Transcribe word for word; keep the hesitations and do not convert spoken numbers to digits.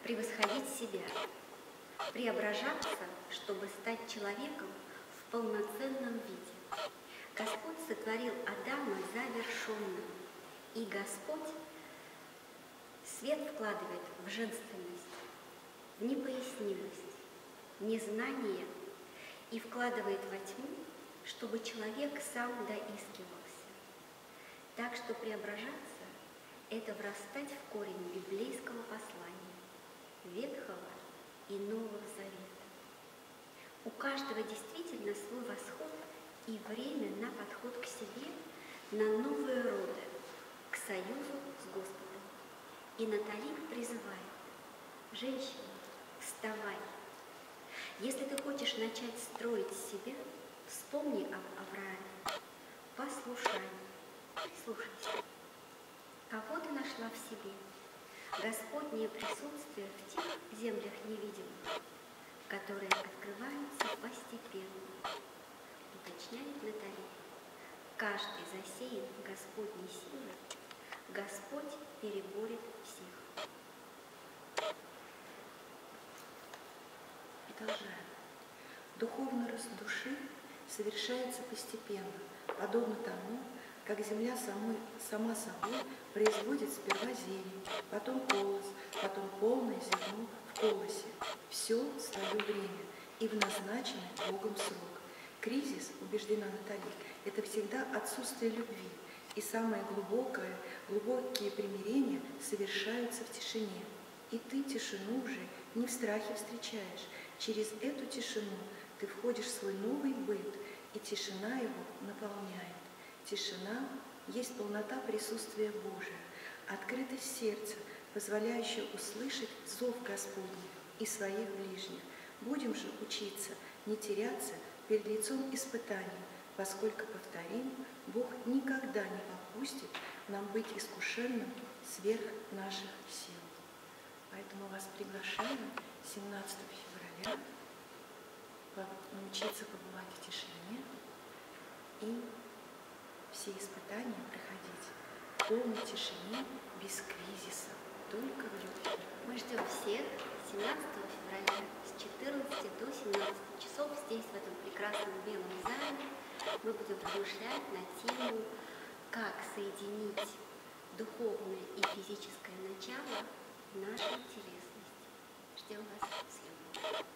превосходить себя, преображаться, чтобы стать человеком в полноценном виде. Господь сотворил Адама завершенным, и Господь свет вкладывает в женственность, в непояснимость, незнание и вкладывает во тьму, чтобы человек сам доискивался. Так что преображаться – это врастать в корень библейского послания, Ветхого и Нового Завета. У каждого действительно свой восход и время на подход к себе, на новые роды, к союзу с Господом. И Натали призывает: женщина, вставай. Если ты хочешь начать строить себя, вспомни об Аврааме, послушай, слушайся. Кого ты нашла в себе? Господнее присутствие в тех землях невидимых, которые открываются постепенно, уточняет Натали. Каждый засеян Господней силой, Господь переборет всех. Продолжаем. Духовный рост души совершается постепенно, подобно тому, как земля самой, сама собой производит сперва зелень, потом колос, потом полное зерно в колосе. Все в свое время и в назначенный Богом срок. Кризис, убеждена Натали, это всегда отсутствие любви, и самое глубокое, глубокие примирения совершаются в тишине. И ты тишину уже не в страхе встречаешь. Через эту тишину ты входишь в свой новый быт, и тишина его наполняет. Тишина есть полнота присутствия Божия, открытость сердца, позволяющая услышать зов Господний и своих ближних. Будем же учиться не теряться перед лицом испытаний, поскольку, повторим, Бог никогда не попустит нам быть искушенным сверх наших сил. Поэтому вас приглашаем семнадцатого февраля научиться побывать в тишине и все испытания проходить в полной тишине, без кризиса, только в любви. Мы ждем всех семнадцатого февраля с четырнадцати до семнадцати часов здесь, в этом прекрасном белом зале. Мы будем размышлять на тему, как соединить духовное и физическое начало в нашей телесности. Ждем вас с любовью.